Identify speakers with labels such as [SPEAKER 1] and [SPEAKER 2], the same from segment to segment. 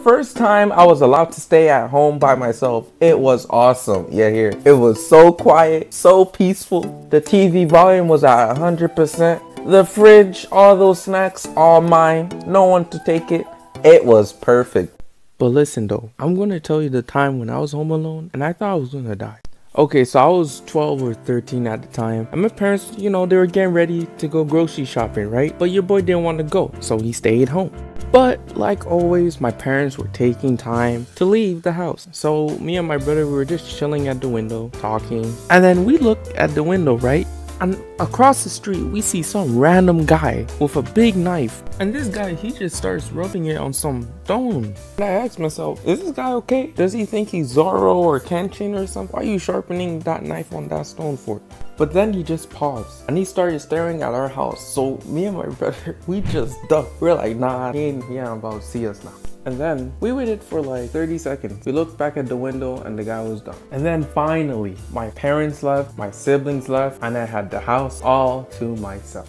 [SPEAKER 1] first time I was allowed to stay at home by myself, it was awesome. Yeah, here. It was so quiet, so peaceful. The TV volume was at 100%. The fridge, all those snacks, all mine. No one to take it. It was perfect. But listen though, I'm gonna tell you the time when I was home alone and I thought I was gonna die. Okay, so I was 12 or 13 at the time, and my parents, you know, they were getting ready to go grocery shopping, right? But your boy didn't want to go, so he stayed home. But like always, my parents were taking time to leave the house. So me and my brother, we were just chilling at the window, talking. And then we look at the window, right? And across the street, we see some random guy with a big knife. And this guy, he just starts rubbing it on some stone. And I asked myself, is this guy okay? Does he think he's Zorro or Kenshin or something? Why are you sharpening that knife on that stone for? But then he just paused and he started staring at our house. So me and my brother, we just ducked. We're like, nah, he ain't about to see us now. And then we waited for like 30 seconds. We looked back at the window and the guy was done. And then finally, my parents left, my siblings left, and I had the house all to myself.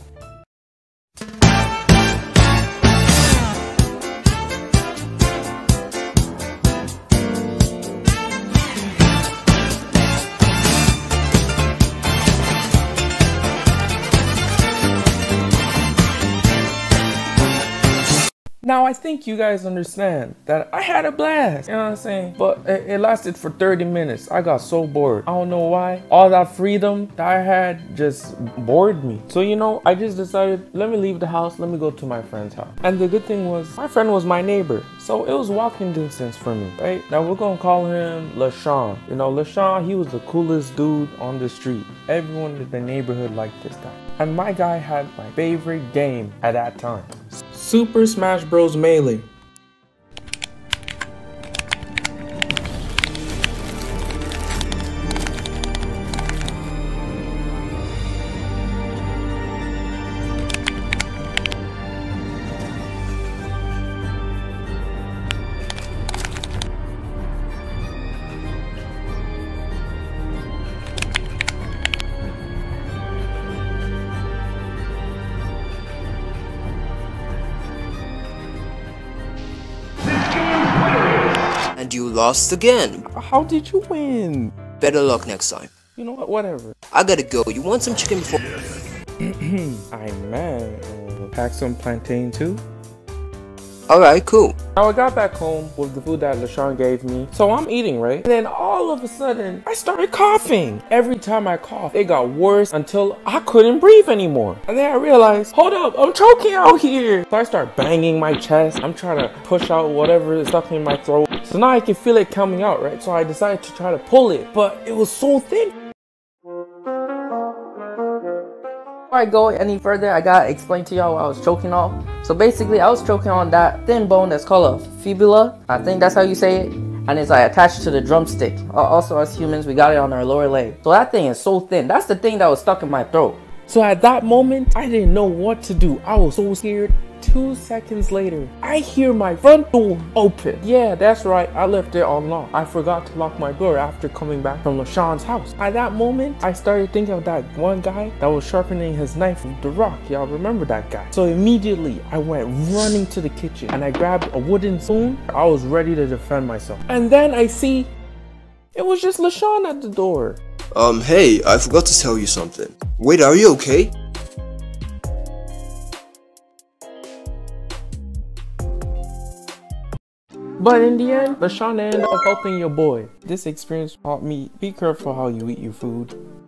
[SPEAKER 1] Now I think you guys understand that I had a blast, you know what I'm saying? But it lasted for 30 minutes. I got so bored. I don't know why. All that freedom that I had just bored me. So you know, I just decided, let me leave the house, let me go to my friend's house. And the good thing was, my friend was my neighbor. So it was walking distance for me, right? Now we're gonna call him LaShawn. You know, LaShawn, he was the coolest dude on the street. Everyone in the neighborhood liked this guy. And my guy had my favorite game at that time. Super Smash Bros. Melee.
[SPEAKER 2] And you lost again.
[SPEAKER 1] How did you win?
[SPEAKER 2] Better luck next time.
[SPEAKER 1] You know what? Whatever.
[SPEAKER 2] I gotta go. You want some chicken before?
[SPEAKER 1] I'm mad. Pack some plantain too.
[SPEAKER 2] Alright, cool.
[SPEAKER 1] Now I got back home with the food that LaShawn gave me. So I'm eating, right? And then all of a sudden, I started coughing. Every time I coughed, it got worse until I couldn't breathe anymore. And then I realized, hold up, I'm choking out here. So I start banging my chest. I'm trying to push out whatever is stuck in my throat. So now I can feel it coming out, right? So I decided to try to pull it, but it was so thin. Before I go any further, I gotta explain to y'all what I was choking off. So basically, I was choking on that thin bone that's called a fibula. I think that's how you say it. And it's like attached to the drumstick. Also, as humans, we got it on our lower leg. So that thing is so thin. That's the thing that was stuck in my throat. So at that moment, I didn't know what to do. I was so scared. 2 seconds later, I hear my front door open. Yeah, that's right, I left it unlocked. I forgot to lock my door after coming back from LaShawn's house. At that moment, I started thinking of that one guy that was sharpening his knife with the rock. Y'all remember that guy? So immediately, I went running to the kitchen and I grabbed a wooden spoon. I was ready to defend myself. And then I see, it was just LaShawn at the door.
[SPEAKER 2] Hey, I forgot to tell you something. Wait, are you okay?
[SPEAKER 1] But in the end, LaShawn ended up helping your boy. This experience taught me, be careful how you eat your food.